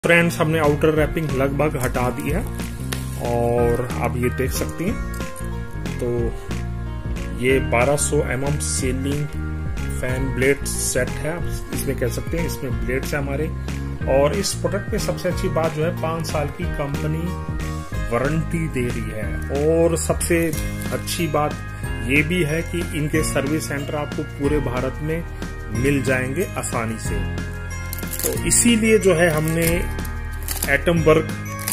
Friends, हमने outer wrapping लगभग हटा दी है और आप ये देख सकती हैं। तो ये 1200 mm ceiling fan blade set है, आप इसमें कह सकते हैं। इसमें ब्लेड्स है हमारे, और इस प्रोडक्ट पे सबसे अच्छी बात जो है 5 साल की कंपनी वारंटी दे रही है। और सबसे अच्छी बात ये भी है कि इनके सर्विस सेंटर आपको पूरे भारत में मिल जाएंगे आसानी से। तो इसीलिए जो है हमने एटमबर्ग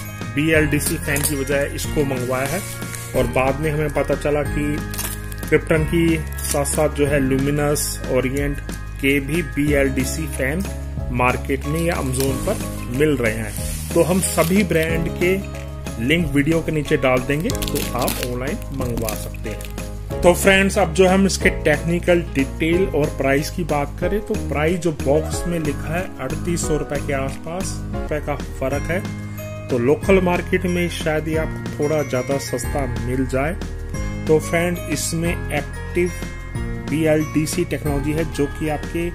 BLDC फैन की बजाय इसको मंगवाया है। और बाद में हमें पता चला कि क्रिप्टन की साथ साथ जो है लुमिनस, ओरिएंट के भी BLDC फैन मार्केट में या अमेज़न पर मिल रहे हैं। तो हम सभी ब्रांड के लिंक वीडियो के नीचे डाल देंगे, तो आप ऑनलाइन मंगवा सकते हैं। तो फ्रेंड्स, अब जो हम इसके टेक्निकल डिटेल और प्राइस की बात करें तो प्राइस जो बॉक्स में लिखा है 3800 रुपए के आसपास रुपए का फर्क है। तो लोकल मार्केट में शायद ये आपको थोड़ा ज्यादा सस्ता मिल जाए। तो फ्रेंड, इसमें एक्टिव BLDC टेक्नोलॉजी है जो कि आपके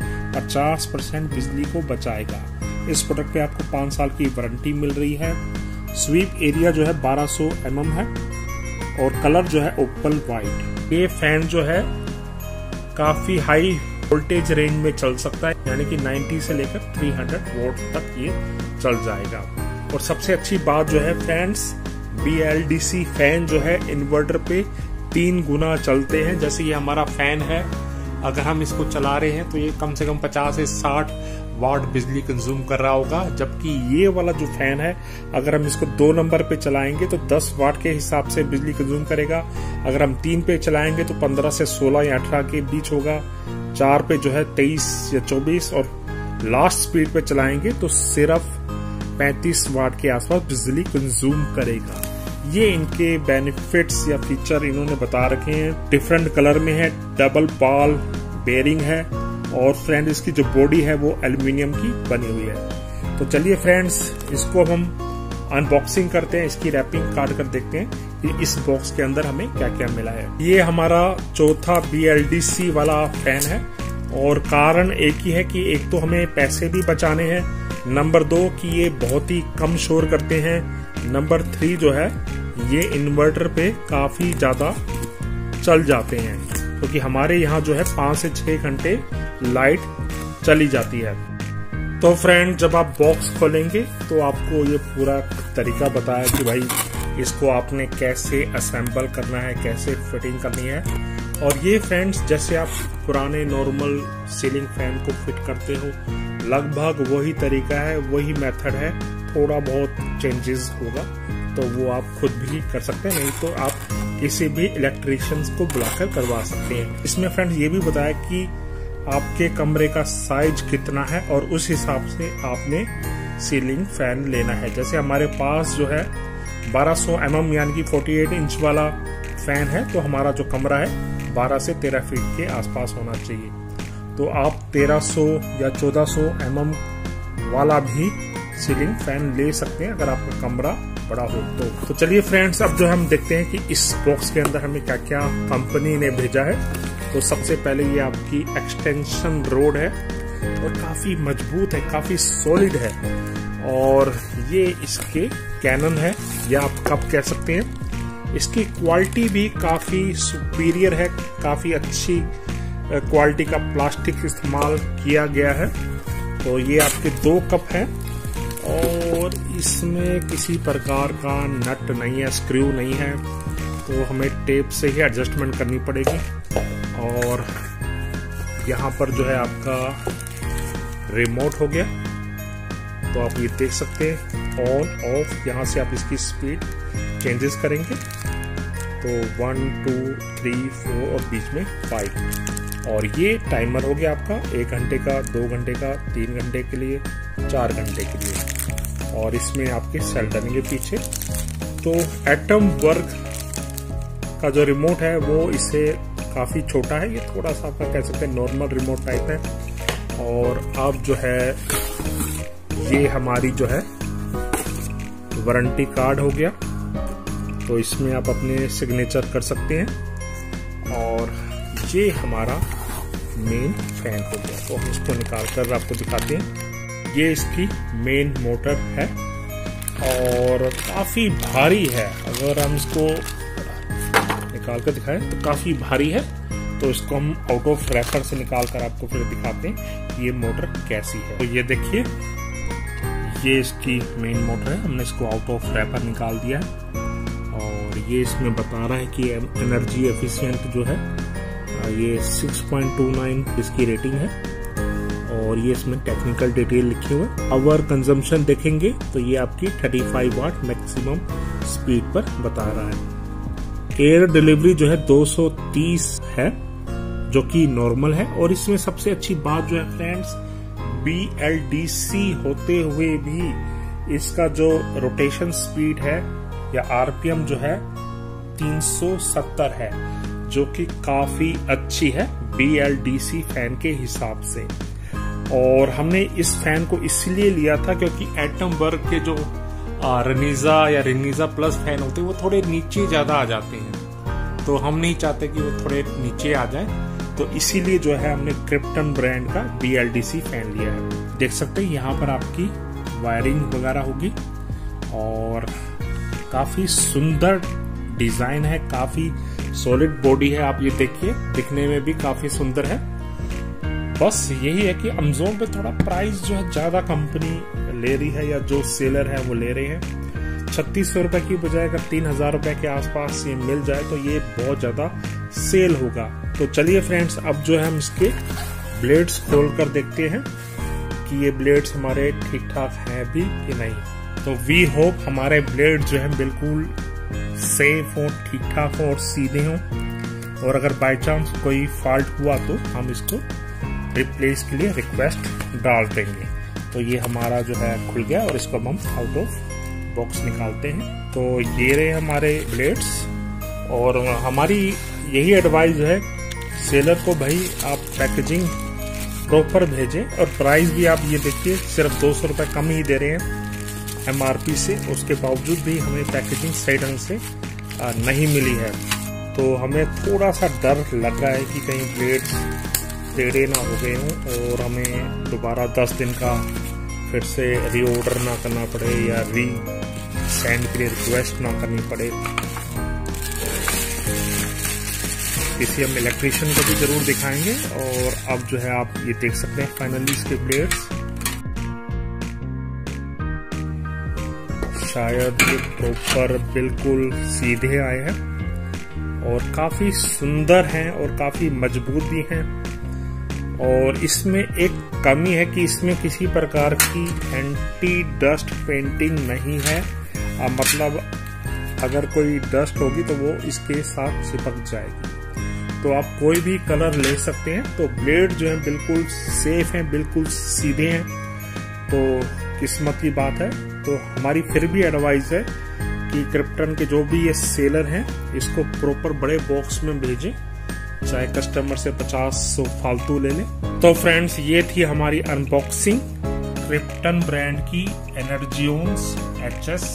50% बिजली को बचाएगा। इस प्रोडक्ट पे आपको 5 साल की वारंटी मिल रही है। स्वीप एरिया जो है 1200 mm है और कलर जो है ओपल व्हाइट। ये फैन जो है काफी हाई वोल्टेज रेंज में चल सकता है, यानी कि 90 से लेकर 300 वोल्ट तक ये चल जाएगा। और सबसे अच्छी बात जो है फ्रेंड्स, BLDC फैन जो है इन्वर्टर पे 3 गुना चलते हैं। जैसे ये हमारा फैन है, अगर हम इसको चला रहे हैं तो ये कम से कम 50 से 60 वाट बिजली कंज्यूम कर रहा होगा। जबकि ये वाला जो फैन है, अगर हम इसको 2 नंबर पे चलाएंगे तो 10 वाट के हिसाब से बिजली कंज्यूम करेगा। अगर हम 3 पे चलाएंगे तो 15 से 16 या 18 के बीच होगा। 4 पे जो है 23 या 24, और लास्ट स्पीड पे चलाएंगे तो सिर्फ 35 वाट के आसपास बिजली कंज्यूम करेगा। ये इनके बेनिफिट्स या फीचर इन्होंने बता रखे हैं। डिफरेंट कलर में है, डबल बॉल बेयरिंग है, और फ्रेंड इसकी जो बॉडी है वो एल्युमिनियम की बनी हुई है। तो चलिए फ्रेंड्स, इसको हम अनबॉक्सिंग करते हैं, इसकी रैपिंग काट कर देखते हैं कि इस बॉक्स के अंदर हमें क्या क्या मिला है। ये हमारा चौथा BLDC वाला फैन है, और कारण एक ही है कि एक तो हमें पैसे भी बचाने हैं, नंबर 2 कि ये बहुत ही कम शोर करते हैं, नंबर 3 जो है ये इन्वर्टर पे काफी ज्यादा चल जाते हैं, क्योंकि हमारे यहाँ जो है 5 से 6 घंटे लाइट चली जाती है। तो फ्रेंड, जब आप बॉक्स खोलेंगे तो आपको ये पूरा तरीका बताया कि भाई इसको आपने कैसे असेंबल करना है, कैसे फिटिंग करनी है। और ये फ्रेंड्स, जैसे आप पुराने नॉर्मल सीलिंग फैन को फिट करते हो, लगभग वही तरीका है, वही मेथड है। थोड़ा बहुत चेंजेस होगा तो वो आप खुद भी कर सकते हैं, नहीं तो आप किसी भी इलेक्ट्रिशियन को बुलाकर करवा सकते हैं। इसमें फ्रेंड्स ये भी बताया कि आपके कमरे का साइज कितना है और उस हिसाब से आपने सीलिंग फैन लेना है। जैसे हमारे पास जो है 1200 mm यानी कि 48 इंच वाला फैन है, तो हमारा जो कमरा है 12 से 13 फीट के आसपास होना चाहिए। तो आप 1300 या 1400 mm वाला भी सीलिंग फैन ले सकते हैं अगर आपका कमरा बड़ा हो तो चलिए फ्रेंड्स, अब जो हम देखते हैं कि इस बॉक्स के अंदर हमें क्या क्या कंपनी ने भेजा है। तो सबसे पहले ये आपकी एक्सटेंशन रोड है, और काफी मजबूत है, काफी सॉलिड है, और ये इसके कैनन है, या आप कब कह सकते हैं। इसकी क्वालिटी भी काफी सुपीरियर है, काफी अच्छी क्वालिटी का प्लास्टिक इस्तेमाल किया गया है। तो ये आपके 2 कप हैं, और इसमें किसी प्रकार का नट नहीं है, स्क्रू नहीं है, तो हमें टेप से ही एडजस्टमेंट करनी पड़ेगी। और यहाँ पर जो है आपका रिमोट हो गया, तो आप ये देख सकते हैं ऑन ऑफ, यहाँ से आप इसकी स्पीड चेंजेस करेंगे। तो 1 2 3 4 और बीच में 5। और ये टाइमर हो गया आपका 1 घंटे का, 2 घंटे का, 3 घंटे के लिए, 4 घंटे के लिए। और इसमें आपके सेल डलेंगे पीछे। तो एटमबर्ग का जो रिमोट है वो इससे काफी छोटा है, ये थोड़ा सा आपका कह सकते हैं नॉर्मल रिमोट टाइप है। और अब जो है ये हमारी जो है वारंटी कार्ड हो गया, तो इसमें आप अपने सिग्नेचर कर सकते हैं। और ये हमारा मेन फैन हो गया, तो हम इसको निकाल कर आपको दिखाते हैं। ये इसकी मेन मोटर है और काफी भारी है। अगर हम इसको निकाल कर दिखाएं तो काफी भारी है। तो इसको हम आउट ऑफ रैपर से निकाल कर आपको फिर दिखाते हैं ये मोटर कैसी है। तो ये देखिए, ये इसकी मेन मोटर है। हमने इसको आउट ऑफ रैपर निकाल दिया है और ये इसमें बता रहा है कि एनर्जी एफिशिएंट जो है ये 6.29 इसकी रेटिंग है और ये इसमें टेक्निकल डिटेल लिखे हुए। पावर कंजम्पशन देखेंगे तो ये आपकी 35 वाट मैक्सिमम स्पीड पर बता रहा है। एयर डिलीवरी जो है 230 है जो कि नॉर्मल है। और इसमें सबसे अच्छी बात जो है फ्रेंड्स, BLDC होते हुए भी इसका जो रोटेशन स्पीड है या RPM जो है 370 है, जो कि काफी अच्छी है BLDC फैन के हिसाब से। और हमने इस फैन को इसलिए लिया था क्योंकि एटम वर्क के जो रेनिजा या रेनिजा प्लस फैन होते हैं वो थोड़े नीचे ज्यादा आ जाते हैं, तो हम नहीं चाहते कि वो थोड़े नीचे आ जाए। तो इसीलिए जो है हमने क्रिप्टन ब्रांड का BLDC फैन लिया है। देख सकते हैं यहाँ पर आपकी वायरिंग वगैरह होगी और काफी सुंदर डिजाइन है, काफी सॉलिड बॉडी है। आप ये देखिए, दिखने में भी काफी सुंदर है। बस यही है कि अमेज़न पे थोड़ा प्राइस जो है ज्यादा कंपनी ले रही है या जो सेलर है वो ले रहे हैं। 3600 रुपए की बजाय अगर 3000 रुपए के आसपास ये मिल जाए तो ये बहुत ज्यादा सेल होगा। तो चलिए फ्रेंड्स, अब जो है हम इसके ब्लेड्स खोल कर देखते हैं कि ये ब्लेड्स हमारे ठीक ठाक हैं भी कि नहीं। तो वी होप हमारे ब्लेड जो है बिल्कुल सेफ हो, ठीक ठाक हो और सीधे हो। और अगर बाय चांस कोई फॉल्ट हुआ तो हम इसको रिप्लेस के लिए रिक्वेस्ट डाल देंगे। तो ये हमारा जो है खुल गया और इसको हम आउट ऑफ बॉक्स निकालते हैं। तो ये रहे हमारे ब्लेड्स। और हमारी यही एडवाइस है सेलर को, भाई आप पैकेजिंग प्रॉपर भेजें। और प्राइस भी आप ये देखिए, सिर्फ 200 रुपए कम ही दे रहे हैं MRP से। उसके बावजूद भी हमें पैकेजिंग सही ढंग से नहीं मिली है। तो हमें थोड़ा सा डर लग रहा है कि कहीं ब्लेड्स टेढ़े ना हो गए हों और हमें दोबारा 10 दिन का फिर से रीऑर्डर ना करना पड़े या री सेंड के लिए रिक्वेस्ट ना करनी पड़े। इसे हम इलेक्ट्रिशियन को भी जरूर दिखाएंगे। और अब जो है आप ये देख सकते हैं फाइनली इसके ब्लेड्स शायद प्रॉपर बिल्कुल सीधे आए हैं और काफी सुंदर हैं और काफी मजबूत भी हैं। और इसमें एक कमी है कि इसमें किसी प्रकार की एंटी डस्ट पेंटिंग नहीं है। मतलब अगर कोई डस्ट होगी तो वो इसके साथ चिपक जाएगी। तो आप कोई भी कलर ले सकते हैं। तो ब्लेड जो है बिल्कुल सेफ है, बिल्कुल सीधे हैं। तो किस्मत की बात है। तो हमारी फिर भी एडवाइस है कि क्रिप्टन के जो भी ये सेलर हैं इसको प्रॉपर बड़े बॉक्स में भेजें, चाहे कस्टमर से 50-100 फालतू ले लें। तो फ्रेंड्स, ये थी हमारी अनबॉक्सिंग क्रिप्टन ब्रांड की Energions HS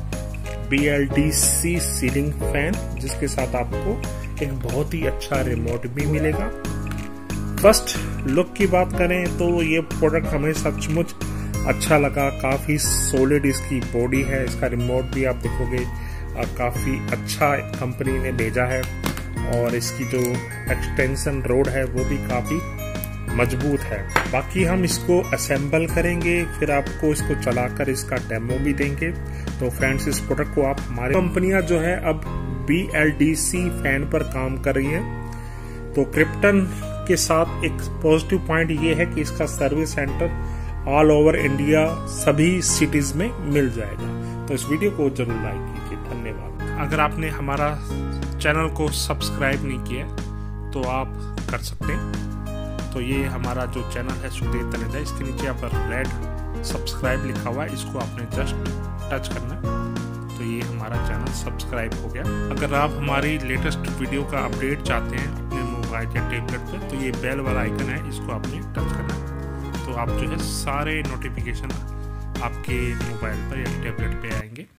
BLDC ceiling fan, जिसके साथ आपको एक बहुत ही अच्छा रिमोट भी मिलेगा। फर्स्ट लुक की बात करें तो ये प्रोडक्ट हमें सचमुच अच्छा लगा। काफी सॉलिड इसकी बॉडी है। इसका रिमोट भी आप देखोगे काफी अच्छा कंपनी ने भेजा है। और इसकी जो एक्सटेंशन रोड है वो भी काफी मजबूत है। बाकी हम इसको असेंबल करेंगे, फिर आपको इसको चलाकर इसका डेमो भी देंगे। तो फ्रेंड्स, इस प्रोडक्ट को आप, हमारी कंपनियां जो है अब BLDC फैन पर काम कर रही है। तो क्रिप्टन के साथ एक पॉजिटिव पॉइंट ये है कि इसका service centre all over India सभी सिटीज में मिल जाएगा। तो इस वीडियो को जरूर लाइक कीजिए। धन्यवाद। अगर आपने हमारा चैनल को सब्सक्राइब नहीं किया तो आप कर सकते हैं। तो ये हमारा जो चैनल है सुखदेव तनेजा, इसके नीचे यहाँ पर रेड सब्सक्राइब लिखा हुआ है, इसको आपने जस्ट टच करना है तो ये हमारा चैनल सब्सक्राइब हो गया। अगर आप हमारी लेटेस्ट वीडियो का अपडेट चाहते हैं अपने मोबाइल या टैबलेट पे तो ये बेल वाला आइकन है, इसको आपने टच करना है। तो आप जो है सारे नोटिफिकेशन आपके मोबाइल पर या टैबलेट पे आएंगे।